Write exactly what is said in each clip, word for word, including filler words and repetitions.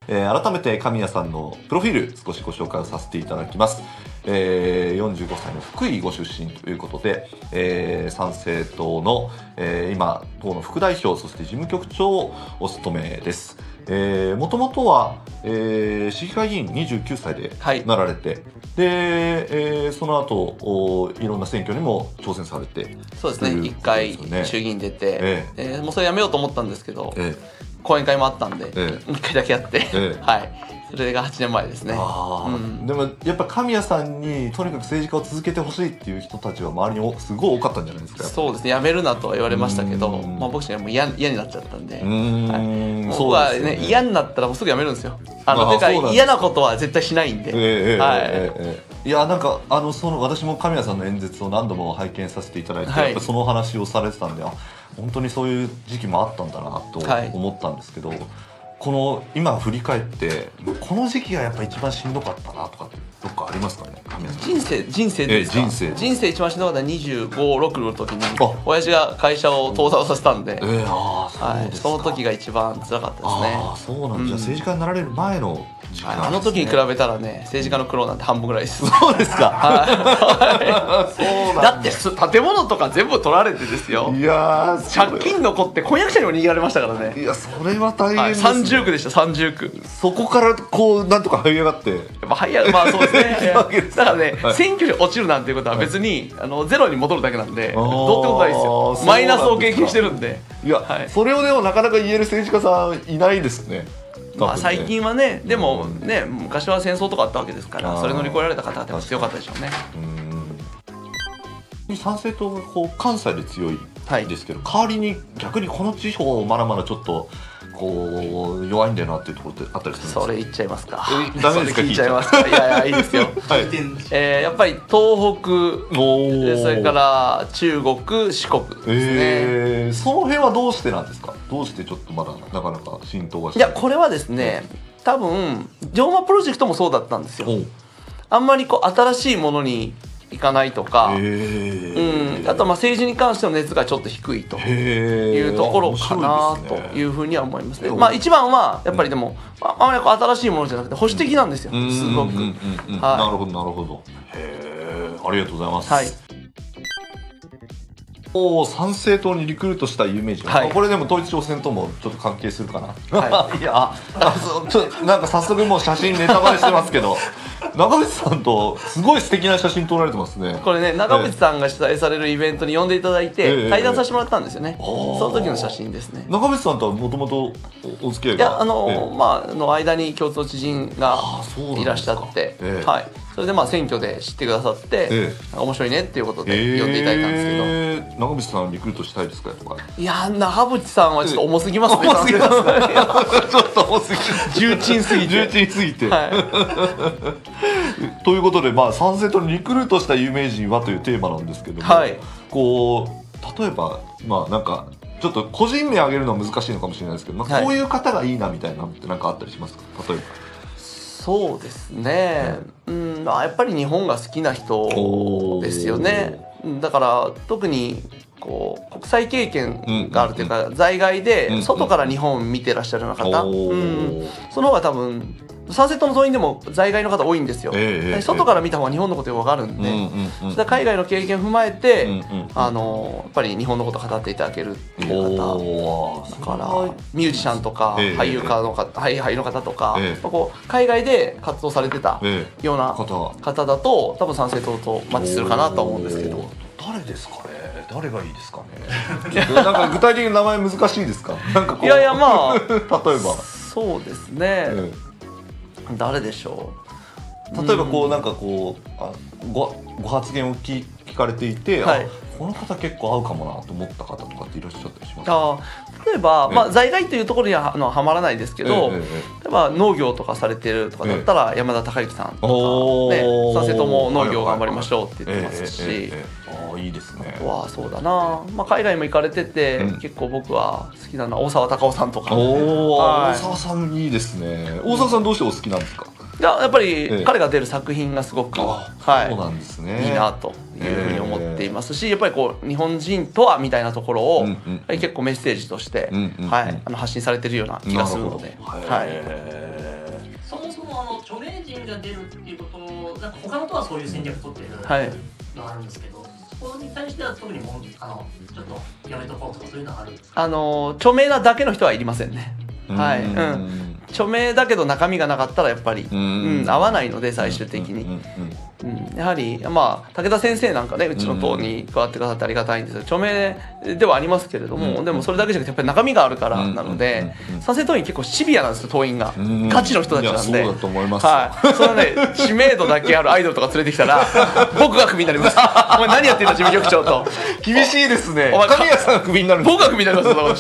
えー、改めて神谷さんのプロフィール少しご紹介をさせていただきます。えー、よんじゅうごさいの福井ご出身ということで、えー、参政党の、えー、今党の副代表、そして事務局長をお務めです。もともとは、えー、市議会議員にじゅうきゅうさいでなられて、はい、で、えー、その後いろんな選挙にも挑戦されて、 そうですね、いっかい衆議院出て、えーえー、もうそれやめようと思ったんですけど、えー、講演会もあったんで、えー、いっかいだけやって、えー、はいそれがはちねんまえですね。 あ、うん、でもやっぱ神谷さんにとにかく政治家を続けてほしいっていう人たちは周りにすごい多かったんじゃないですか。 そうですね、やめるなとは言われましたけど、まあ、僕はもう嫌になっちゃったんで、うん、はい、僕はね、ね嫌になったらもうすぐやめるんですよ。あのてか嫌なことは絶対しないんで、えーはいえーえー、いやなんかあのその私も神谷さんの演説を何度も拝見させていただいて、はい、やっぱそのお話をされてたんで、あ本当にそういう時期もあったんだなと思ったんですけど、はい、この今振り返ってこの時期がやっぱ一番しんどかったなとかってどっかありますかね。 人生人生ですか。 えー、人生人生一番しんどかったのはにじゅうご、ろくの時に親父が会社を倒産させたんで、えー、あそうですか、はい、その時が一番辛かったですね。 あそうなん、うん、じゃあ政治家になられる前の時期なんですね。 あの時に比べたらね、政治家の苦労なんて半分ぐらいです。 そうですか、 はい、そうなんだって建物とか全部取られてですよ。いや借金残って婚約者にも握られましたからね。 いやそれは大変ですね、 はい、さんじゅうくでした。さんじゅうくそこからこうなんとか這い上がって、やっぱ這い上がまあそうですねだからね、はい、選挙に落ちるなんていうことは別に、はい、あのゼロに戻るだけなんで、どうってことないですよ。マイナスを経験してるんで。 いや、はい、それをでもなかなか言える政治家さんいないですね。 まあ最近はね、でもね、昔は戦争とかあったわけですから、それ乗り越えられた方々は強かったでしょうね。 参政党がこう関西で強いですけど、はい、代わりに逆にこの地方まだまだちょっとこう弱いんだよなっていうところってあったりするんですか。 それ言っちゃいますか。 えダメですか。 聞いちゃいますか。いやいやいいですよ、はい、えー、やっぱり東北、それから中国、四国ですね、 えー、その辺はどうしてなんですか。どうしてちょっとまだなかなか浸透がして。 いやこれはですね、多分龍馬プロジェクトもそうだったんですよ。あんまりこう新しいものにいかないとか、うん、あとまあ政治に関しての熱がちょっと低いというところかなというふうには思いますね。まあ一番はやっぱりでも、うん、あまりこう新しいものじゃなくて保守的なんですよ、うん、すごく。 なるほどなるほど。へえ、ありがとうございます。はい、お参政党にリクルートした有名人、はい、これでも統一地方選ともちょっと関係するかな、はい、いやあちょなんか早速もう写真ネタバレしてますけど長渕さんとすごい素敵な写真撮られてますね。 これね、長渕さんが主催されるイベントに呼んでいただいて対談させてもらったんですよね、えー、その時の写真ですね。 長渕さんとはもともとお付き合いが、 いやあの、えー、まあの間に共通の知人がいらっしゃって、えー、はい、それでまあ選挙で知ってくださって、えー、面白いねっていうことで呼んでいただいたんですけど、えー、 長渕さんリクルートしたいですかとか。 いや長渕さんはちょっと重すぎますね。 重すぎますねちょっと重すぎる重鎮すぎて重鎮すぎて、はいということで、まあ、参政党にリクルートした有名人はというテーマなんですけども、はい、こう例えばまあなんかちょっと個人名挙げるのは難しいのかもしれないですけど、まあ、こういう方がいいなみたいなのって何かあったりしますか。例えばそうですね、うん、やっぱり日本が好きな人ですよね。だから特にこう国際経験があるというか、うんうんうん、在外で外から日本を見てらっしゃるような方、うんうん、その方が多分参政党の党員でも在外の方多いんですよ、えー、外から見た方が日本のことよく分かるんで、うんうんうん、それ海外の経験を踏まえて、うんうん、あのやっぱり日本のことを語っていただけるっていう方だからミュージシャンとか俳優家の方、俳優の方とか、えー、こう海外で活動されてたような方だと多分参政党とマッチするかなと思うんですけど。 誰ですかね。誰がいいですかねなんか具体的な名前難しいですか。なんかこういやいやまあ例えばそうですね、うん、誰でしょう。例えばこうなんかこうあ ご, ご発言を 聞, 聞かれていて、はい、この方結構合うかもなと思った方とかっていらっしゃったりしますか。 あ例えば、まあ、在外というところにはあのはまらないですけど、ええ、例えば農業とかされてるとかだったら、え、山田孝之さんとか、ね、参政党も農業頑張りましょうって言ってますし、 あいいですね。 あとはそうだな、まあ、海外も行かれてて、うん、結構僕は好きなのは大沢たかおさんとか。 お、はい、大沢さんいいですね。大沢さんどうしてお好きなんですか。 いや、やっぱり彼が出る作品がすごく、 はい、そうなんですね、 いいなというふうに思っていますし、やっぱりこう日本人とはみたいなところを、うんうん、結構メッセージとして、うんうんうん、はい、あの発信されてるような気がするので。はいじゃ出るっていうことをなんか他の党はそういう戦略取ってるのがあるんですけど、はい、そこに対しては特にもあのちょっとやめとこうとかそういうのはあるんですか？ あの著名なだけの人はいりませんね。はい、うん、著名だけど中身がなかったらやっぱり、うん、合わないので最終的に、うん、やはりまあ武田先生なんかねうちの党に加わってくださってありがたいんですけど、著名ではありますけれども、でもそれだけじゃなくてやっぱり中身があるからなので、参政党員結構シビアなんですよ、党員がガチの人たちなんで。 そうだと思います。 はい、そのね知名度だけあるアイドルとか連れてきたら僕がクビになります。お前何やってんだ事務局長と。 厳しいですね。神谷さんがクビになるんです。 僕がクビになります。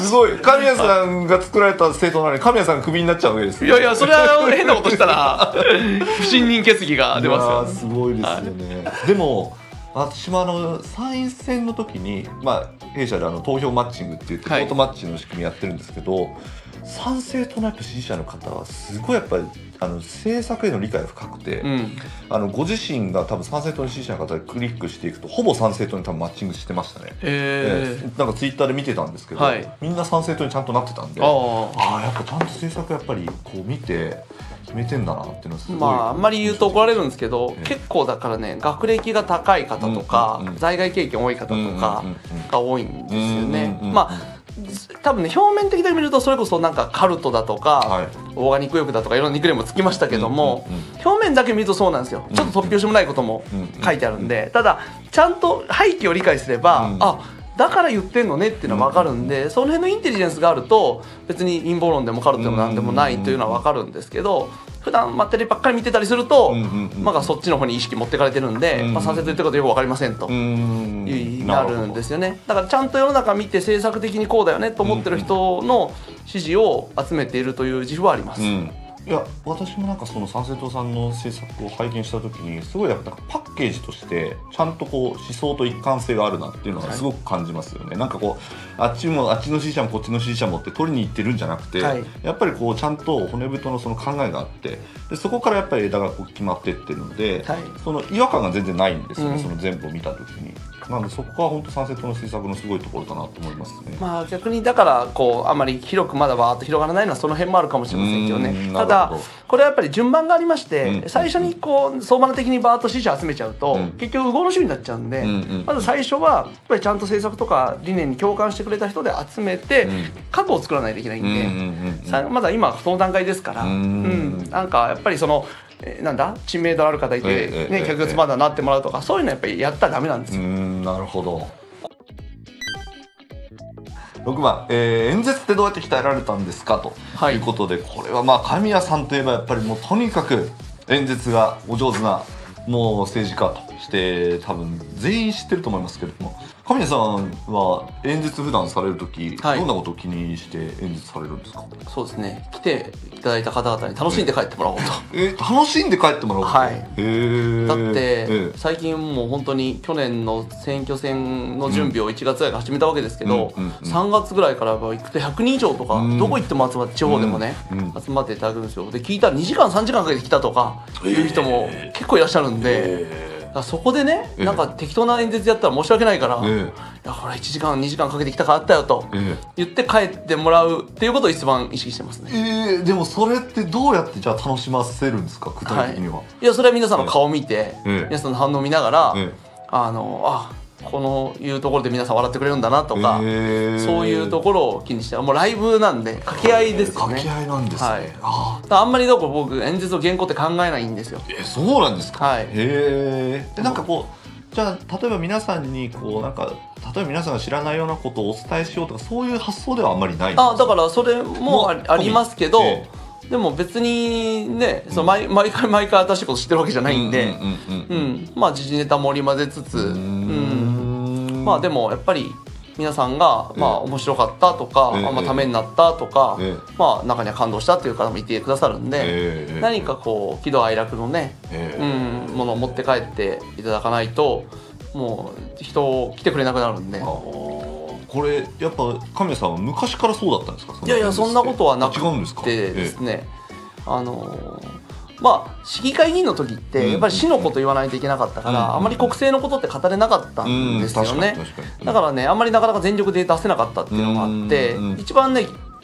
すごい。神谷さんが作られた政党なのに神谷さんがクビになっちゃうわけです、ね。 いやいや、それは変なことしたら不信任決議が出ますよ、ね。 すごいですよね。はい、でも私もあの参院選の時に、まあ、弊社であの投票マッチングって言ってボートマッチの仕組みやってるんですけど、はい、参政党のやっぱ支持者の方はすごいやっぱりあの政策への理解が深くて、うん、あのご自身が多分参政党の支持者の方でクリックしていくとほぼ参政党に多分マッチングしてましたね。 えー、 なんかツイッターで見てたんですけど、はい、みんな参政党にちゃんとなってたんで、ああやっぱちゃんと政策やっぱりこう見て決めてんだなっていうのはすごい。 まああんまり言うと怒られるんですけど、えー、結構だからね学歴が高い方とか、うんうんうん、在外経験多い方とかが多いんですよね。まあ多分ね表面的に見るとそれこそなんかカルトだとか、はい、オーガニック浴だとかいろんなニックネームつきましたけども、うんうんうん、表面だけ見るとそうなんですよ。ちょっと突拍子もないことも書いてあるんで、ただちゃんと背景を理解すれば、うん、あだから言ってんのねっていうのは分かるんで、その辺のインテリジェンスがあると別に陰謀論でもカルトでもなんでもないというのは分かるんですけど、普段まあテレビばっかり見てたりすると、うんうんうん、まあそっちの方に意識持ってかれてるんで、うん、まあ、参政と言ってることよく分かりませんと、うん、なるんですよね。だからちゃんと世の中見て政策的にこうだよねと思ってる人の支持を集めているという自負はあります。うん、 いや私もなんかその参政党さんの政策を拝見した時にすごいやっぱパッケージとしてちゃんとこう思想と一貫性があるなっていうのはすごく感じますよね。はい、なんかこうあっちもあっちの支持者もこっちの支持者もって取りに行ってるんじゃなくて、はい、やっぱりこうちゃんと骨太のその考えがあってでそこからやっぱり枝がこう決まっていってるので、はい、その違和感が全然ないんですよね、うん、その全部を見た時に。なのでそこは本当参政党の政策のすごいところだなと思いますね。 まあ逆にだからこうあまり広くまだバーッと広がらないのはその辺もあるかもしれませんけどね。ただこれはやっぱり順番がありまして、うん、最初にこう相場的にバーッと支持を集めちゃうと、うん、結局右往の衆になっちゃうんで、うんうん、まず最初はやっぱりちゃんと政策とか理念に共感してくれた人で集めて、うん、核を作らないといけないんで、うんうんうんうん、まだ今その段階ですから、うん、うん、なんかやっぱりそのなんだ知名度ある方いて、ね、客月まだなってもらうとかそういうのやっぱりやったらダメなんですよ。 うーんなるほど。ろくばん、えー、演説ってどうやって鍛えられたんですかということで、はい、これはまあ神谷さんといえばやっぱりもうとにかく演説がお上手なもう政治家として多分全員知ってると思いますけれども、神谷さんは演説普段されるとき、はい、どんなことを気にして演説されるんですか？ そうですね、来ていただいた方々に楽しんで帰ってもらおうと。 えー、楽しんで帰ってもらおうと。 はい。 へー。 だって、えー、最近もう本当に去年の選挙戦の準備をいちがつぐらいから始めたわけですけど、うんうんうん、さんがつぐらいから行くとひゃくにん以上とか、うん、どこ行っても集まって地方でもね、うんうん、集まっていただくんですよ。で聞いたらにじかんさんじかんかけて来たとかいう人も結構いらっしゃるんで、えーだそこでね、なんか適当な演説やったら申し訳ないから、えー、いやほらいちじかんにじかんかけてきたからあったよと言って帰ってもらうっていうことを一番意識してますね。 えー、でもそれってどうやってじゃあ楽しませるんですか具体的には。はい、 いやそれは皆さんの顔を見て、えー、皆さんの反応を見ながら、えー、あのあこのいうところで皆さん笑ってくれるんだなとか、えー、そういうところを気にして、もうライブなんで掛け合いですよね。 掛け合いなんですね。はい、 あ, あんまりどこ僕演説の原稿って考えないんですよ。 えー、そうなんですか。 はい。 へえ。なんかこうじゃあ例えば皆さんにこうなんか例えば皆さんが知らないようなことをお伝えしようとかそういう発想ではあんまりないんですか。 あだからそれも あ, ありますけど、えー、でも別にね、うん、その 毎, 毎回毎回新しいこと知ってるわけじゃないんで、まあ時事ネタも織り交ぜつつ、うん、まあでもやっぱり皆さんがまあ面白かったとか、えー、あんまためになったとか、えー、まあ中には感動したっていう方もいてくださるんで、えー、何かこう喜怒哀楽のね、えー、うんものを持って帰っていただかないともう人来てくれなくなるんで。 これやっぱ神谷さんは昔からそうだったんですか。 いやいやそんなことはなくてですね、えー、あのまあ市議会議員の時ってやっぱり市のこと言わないといけなかったから、うん、あまり国政のことって語れなかったんですよね。だからねあんまりなかなか全力で出せなかったっていうのがあって、うん、一番ね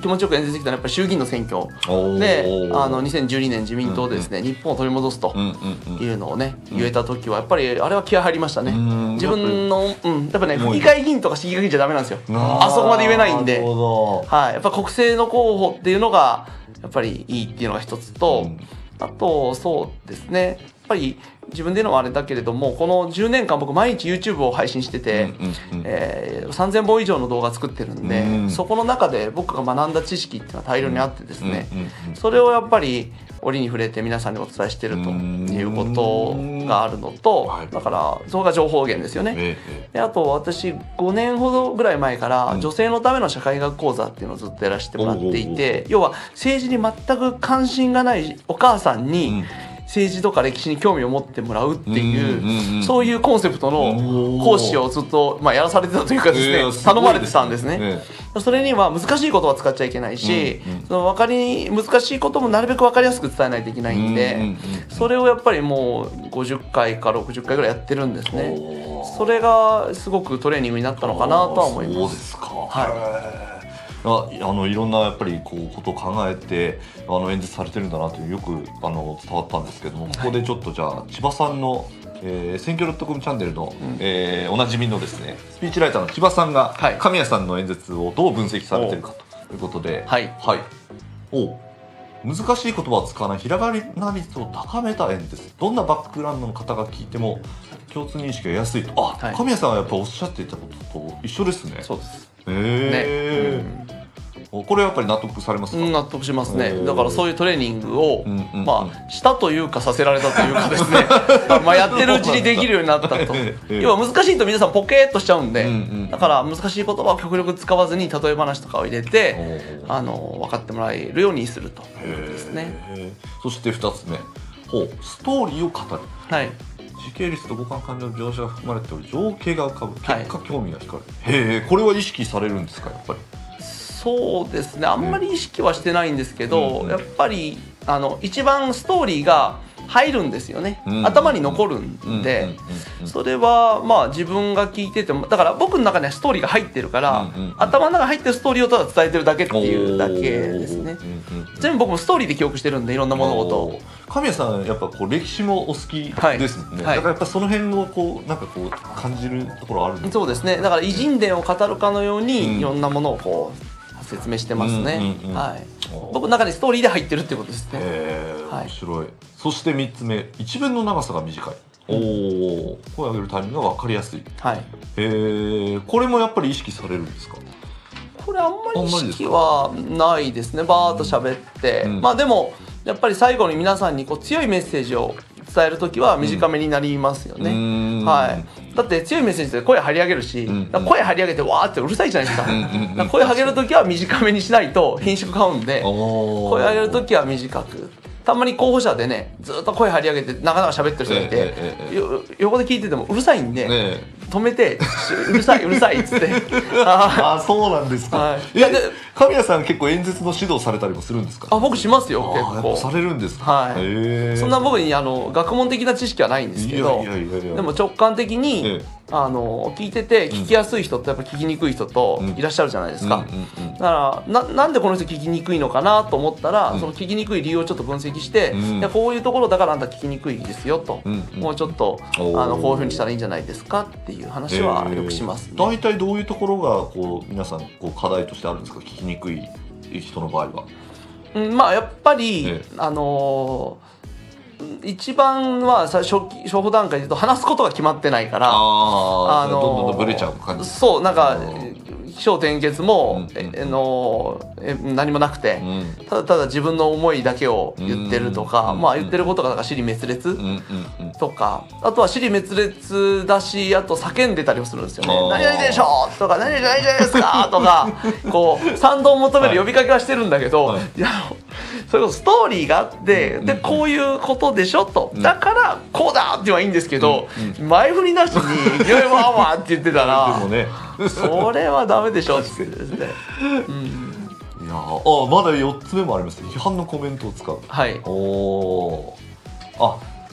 気持ちよく演説できたのはやっぱり衆議院の選挙で、あのにせんじゅうにねん自民党でですね、うんうん、日本を取り戻すというのをね、うんうん、言えた時はやっぱりあれは気合入りましたね。自分の、うん、やっぱね府議会議員とか市議会議員じゃダメなんですよ。あそこまで言えないんで、はい、やっぱ国政の候補っていうのがやっぱりいいっていうのが一つと、うん、あとそうですね、やっぱり自分で言うのはあれだけれども、このじゅうねんかん僕毎日 YouTube を配信してて、うんうんうん、えー、さんぜんぼん以上の動画作ってるんで、うん、そこの中で僕が学んだ知識っていうのは大量にあってですね、うんうんうん、それをやっぱり折に触れて皆さんにお伝えしてるということがあるのと、はい、だからそこが情報源ですよね、ええ、であと私ごねんほどぐらい前から女性のための社会学講座っていうのをずっとやらせてもらっていて、うん、要は政治に全く関心がないお母さんに、うん、政治とか歴史に興味を持ってもらうっていう、うんうん、そういうコンセプトの講師をずっと、まあ、やらされてたというかですね、えー、す頼まれてたんですね、えー、それには難しい言葉使っちゃいけないし、うんうん、その分かり難しいこともなるべく分かりやすく伝えないといけないんで、うんうんうん、それをやっぱりもうごじゅっかいかろくじゅっかいぐらいやってるんですね。それがすごくトレーニングになったのかなとは思います。 そうですか、はい。ああのいろんなやっぱりこうことを考えてあの演説されてるんだなというよくあの伝わったんですけども、ここでちょっとじゃあ千葉さんの、えー、選挙 .com チャンネルの、うん、えー、おなじみのですねスピーチライターの千葉さんが、はい、神谷さんの演説をどう分析されてるかということで、はい、はい、お難しい言葉を使わないひらがな率を高めた演説、どんなバックグラウンドの方が聞いても共通認識が得やすいと、あ、はい、神谷さんはやっぱおっしゃっていたことと一緒ですね。 そうです。 へー、ね、うん、これはやっぱり納得されますか？ 納得しますね。だからそういうトレーニングを、うんうんうん、まあしたというかさせられたというかですねまあやってるうちにできるようになったと要は難しいと皆さんポケーっとしちゃうんで、うんうん、だから難しい言葉を極力使わずに例え話とかを入れてあの分かってもらえるようにするということですね。 そしてふたつめ、ほうストーリーを語る、はい、時系列と五感感情の描写が含まれており情景が浮かぶ、結果興味が光る、はい、へえ、これは意識されるんですか？やっぱりそうですね、あんまり意識はしてないんですけど、うん、やっぱりあの一番ストーリーが入るんですよね、うん、頭に残るんで、うん、それはまあ自分が聞いてても、だから僕の中にはストーリーが入ってるから、うん、頭の中に入ってるストーリーをただ伝えてるだけっていうだけですね。全部僕もストーリーで記憶してるんで、いろんな物事を。 神谷さんやっぱこう歴史もお好きですもんね、はいはい、だからやっぱその辺をこうなんかこう感じるところあるんですか？ そうですね、だから偉人伝を語るかのように、うん、いろんなものをこう説明してますね。僕の中にストーリーで入ってるってことですね。 へー、面白い、はい、そしてみっつめ、一文の長さが短い、おお、声を上げるタイミングが分かりやすい、はい、えー、これもやっぱり意識されるんですか？ これあんまり意識はないですね。バーッと喋って、うん、まあでもやっぱり最後に皆さんにこう強いメッセージを伝えるときは短めになりますよね、うん、はい、だって強いメッセージで声張り上げるし、うん、声張り上げてわーってうるさいじゃないですか、うん、だ声上げるときは短めにしないと品種買うんで、声上げるときは短く。たまに候補者でねずっと声張り上げてなかなか喋ってる人がいて、ええええ、横で聞いててもうるさいんで、ええ、止めてうるさいうるさいっつってああ、そうなんですか、はい、いやで神谷さん結構演説の指導されたりもするんですか？ あ、僕しますよ、結構。 やっぱされるんですか？ はい、へ、そんな僕にあの学問的な知識はないんですけど、いやいやいやいや、でも直感的に、ええ、あの聞いてて聞きやすい人とやっぱ聞きにくい人といらっしゃるじゃないですか、うんうんうん、だからな, なんでこの人聞きにくいのかなと思ったら、うん、その聞きにくい理由をちょっと分析して、うん、いやこういうところだからあんた聞きにくいですよと、うんうん、もうちょっとあのこういうふうにしたらいいんじゃないですかっていう話はよくしますね。 大体どういうところがこう皆さんこう課題としてあるんですか？聞きにくい人の場合は。 うん、まあやっぱり、ええ、あのー一番は初期初歩段階で言うと話すことが決まってないから、 ああのどんどんブレちゃう感じ。 そうなんか起承転結も、うんうん、えのえ何もなくて、うん、ただただ自分の思いだけを言ってるとか、うん、まあ言ってることがなんか尻滅裂、うん、とか、あとは尻滅裂だし、あと叫んでたりもするんですよね。何々でしょとか何々じゃないじゃないですかとかこう賛同を求める呼びかけはしてるんだけど、はい、いやそれこそストーリーがあって、でこういうことでしょと、だからこうだってはいいんですけど、うんうん、前振りなしに「ギョエワーワー」って言ってたらでも、ね、それはダメでしょってですね、うん、 いやあまだよっつめもあります。批判のコメントを使う。 はい。 おあ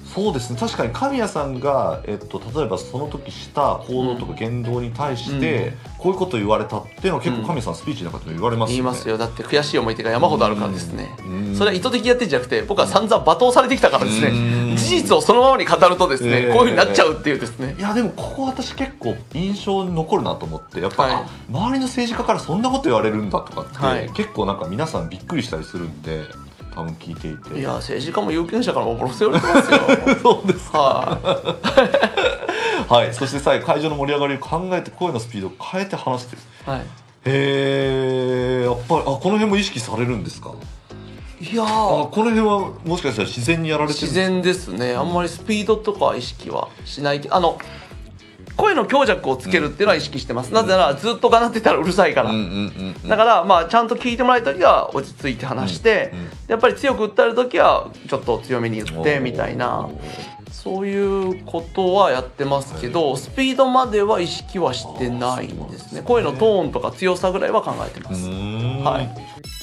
そうですね、確かに神谷さんが、えっと、例えばその時した行動とか言動に対して、うん、こういうこと言われたっていうのは結構神谷さんスピーチの中でも言われますよね。 言いますよ。だって悔しい思い出が山ほどあるからですね。それは意図的にやってんじゃなくて、僕は散々罵倒されてきたからですね。事実をそのままに語るとですね、えー、こういう風になっちゃうっていうですね。 いやでもここ私結構印象に残るなと思って、やっぱ、はい、周りの政治家からそんなこと言われるんだとかって、はい、結構なんか皆さんびっくりしたりするんで。多分聞いていて、 いや政治家も有権者からもボロクソ言われてますよ。 そうですか。はい、そして最後会場の盛り上がりを考えて声のスピードを変えて話してる、はい、へえ、やっぱりあこの辺も意識されるんですか？ いやー、 あこの辺はもしかしたら自然にやられてるんですか？ 自然ですね。あんまりスピードとか意識はしないけど、あの声の強弱をつけるっていうのは意識してます。なぜならずっとがなってたらうるさいから。だからまあちゃんと聞いてもらえた時は落ち着いて話して、やっぱり強く訴える時はちょっと強めに言ってみたいな、そういうことはやってますけど、スピードまでは意識はしてないんですね。声のトーンとか強さぐらいは考えてます。はい。